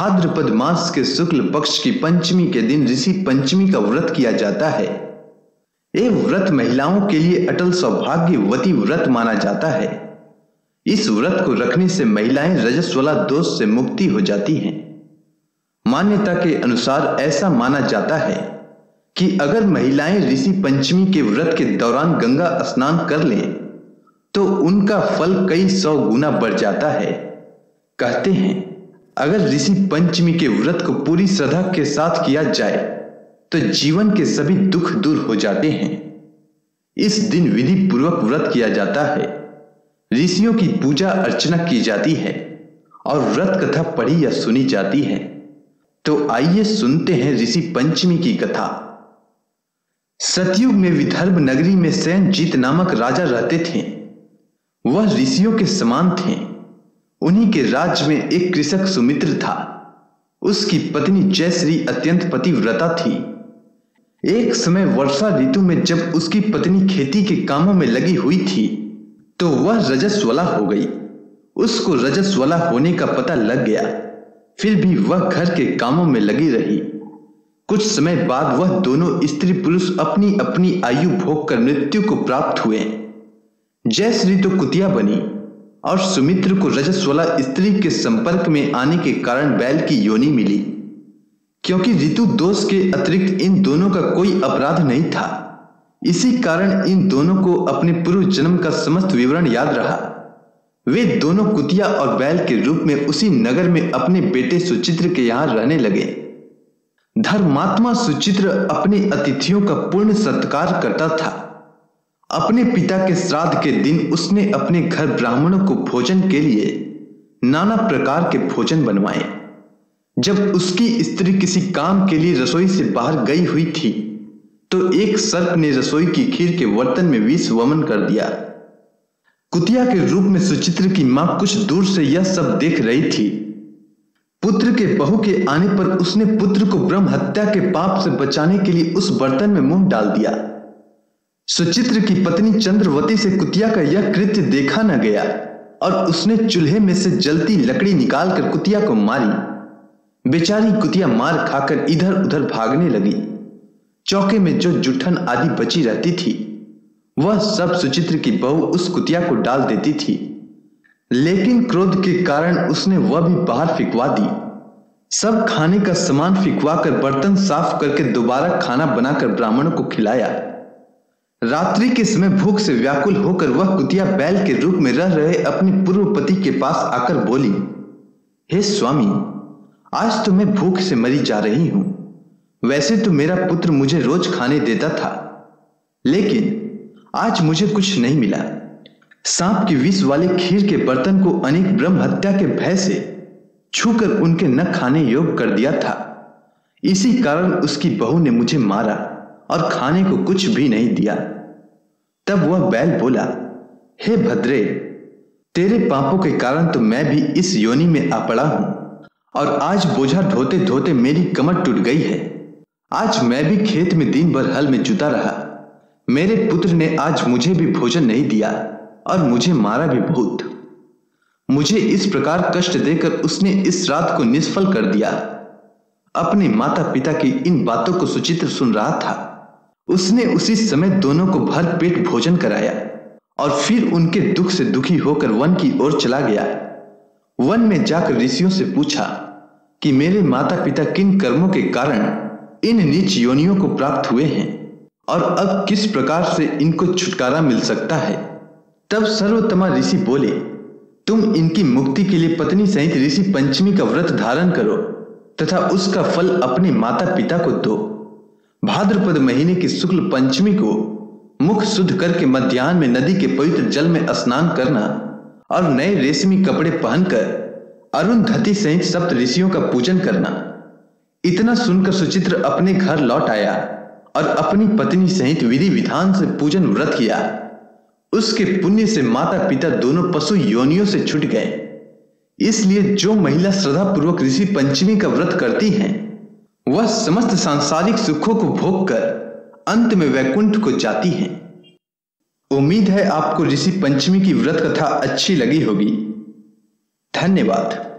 भाद्रपद मास के शुक्ल पक्ष की पंचमी के दिन ऋषि पंचमी का व्रत किया जाता है। ये व्रत महिलाओं के लिए अटल सौभाग्यवती व्रत माना जाता है। इस व्रत को रखने से महिलाएं रजस्वला दोष से मुक्ति हो जाती हैं। मान्यता के अनुसार ऐसा माना जाता है कि अगर महिलाएं ऋषि पंचमी के व्रत के दौरान गंगा स्नान कर लें तो उनका फल कई 100 गुना बढ़ जाता है। कहते हैं अगर ऋषि पंचमी के व्रत को पूरी श्रद्धा के साथ किया जाए तो जीवन के सभी दुख दूर हो जाते हैं। इस दिन विधि पूर्वक व्रत किया जाता है, ऋषियों की पूजा अर्चना की जाती है और व्रत कथा पढ़ी या सुनी जाती है। तो आइए सुनते हैं ऋषि पंचमी की कथा। सतयुग में विदर्भ नगरी में सेनजीत नामक राजा रहते थे। वह ऋषियों के समान थे। उन्हीं के राज्य में एक कृषक सुमित्र था। उसकी पत्नी जयश्री अत्यंत पतिव्रता थी। एक समय वर्षा ऋतु में जब उसकी पत्नी खेती के कामों में लगी हुई थी तो वह रजस्वला हो गई। उसको रजस्वला होने का पता लग गया, फिर भी वह घर के कामों में लगी रही। कुछ समय बाद वह दोनों स्त्री पुरुष अपनी अपनी आयु भोग कर मृत्यु को प्राप्त हुए। जयश्री तो कुतिया बनी और सुमित्र को रजस्वला स्त्री के संपर्क में आने के कारण बैल की योनि मिली। क्योंकि ऋतु दोष के अतिरिक्त इन दोनों का कोई अपराध नहीं था, इसी कारण इन दोनों को अपने पूर्व जन्म का समस्त विवरण याद रहा। वे दोनों कुतिया और बैल के रूप में उसी नगर में अपने बेटे सुचित्र के यहां रहने लगे। धर्मात्मा सुचित्र अपने अतिथियों का पूर्ण सत्कार करता था। अपने पिता के श्राद्ध के दिन उसने अपने घर ब्राह्मणों को भोजन के लिए नाना प्रकार के भोजन बनवाए। जब उसकी स्त्री किसी काम के लिए रसोई से बाहर गई हुई थी तो एक सर्प ने रसोई की खीर के बर्तन में विष वमन कर दिया। कुतिया के रूप में सुचित्र की मां कुछ दूर से यह सब देख रही थी। पुत्र के बहू के आने पर उसने पुत्र को ब्रह्म हत्या के पाप से बचाने के लिए उस बर्तन में मुंह डाल दिया। सुचित्र की पत्नी चंद्रवती से कुतिया का यह कृत्य देखा न गया और उसने चूल्हे में से जलती लकड़ी निकालकर कुतिया को मारी। बेचारी कुतिया मार खाकर इधर उधर भागने लगी। चौके में जो जुठन आदि बची रहती थी वह सब सुचित्र की बहू उस कुतिया को डाल देती थी, लेकिन क्रोध के कारण उसने वह भी बाहर फिकवा दी। सब खाने का सामान फिकवा कर बर्तन साफ करके दोबारा खाना बनाकर ब्राह्मणों को खिलाया। रात्रि के समय भूख से व्याकुल होकर वह कुतिया बैल के रूप में रह रहे अपने पूर्व पति के पास आकर बोली, हे स्वामी, आज तो मैं भूख से मरी जा रही हूं। वैसे तो मेरा पुत्र मुझे रोज खाने देता था, लेकिन आज मुझे कुछ नहीं मिला। सांप की विष वाले खीर के बर्तन को अनेक ब्रह्म हत्या के भय से छूकर उनके न खाने योग्य कर दिया था। इसी कारण उसकी बहू ने मुझे मारा और खाने को कुछ भी नहीं दिया। तब वह बैल बोला, हे भद्रे, तेरे पापों के कारण तो मैं भी इस योनि में आ पड़ा हूं और आज बोझा ढोते ढोते मेरी कमर टूट गई है। आज मैं भी खेत में दिन भर हल में जुटा रहा। मेरे पुत्र ने आज मुझे भी भोजन नहीं दिया और मुझे मारा भी बहुत। मुझे इस प्रकार कष्ट देकर उसने इस रात को निष्फल कर दिया। अपने माता पिता की इन बातों को सुचित्र सुन रहा था। उसने उसी समय दोनों को भर पेट भोजन कराया और फिर उनके दुख से दुखी होकर वन की ओर चला गया। वन में जाकर ऋषियों से पूछा कि मेरे माता पिता किन कर्मों के कारण इन नीच योनियों को प्राप्त हुए हैं और अब किस प्रकार से इनको छुटकारा मिल सकता है। तब सर्वोत्तमा ऋषि बोले, तुम इनकी मुक्ति के लिए पत्नी सहित ऋषि पंचमी का व्रत धारण करो तथा उसका फल अपने माता पिता को दो। भाद्रपद महीने की शुक्ल पंचमी को मुख शुद्ध करके मध्याह्न में नदी के पवित्र जल में स्नान करना और नए रेशमी कपड़े पहनकर अरुंधति सहित सप्त ऋषियों का पूजन करना। इतना सुनकर सुचित्र अपने घर लौट आया और अपनी पत्नी सहित विधि विधान से पूजन व्रत किया। उसके पुण्य से माता पिता दोनों पशु योनियों से छूट गए। इसलिए जो महिला श्रद्धा पूर्वक ऋषि पंचमी का व्रत करती हैं, वह समस्त सांसारिक सुखों को भोग कर अंत में वैकुंठ को जाती हैं। उम्मीद है आपको ऋषि पंचमी की व्रत कथा अच्छी लगी होगी। धन्यवाद।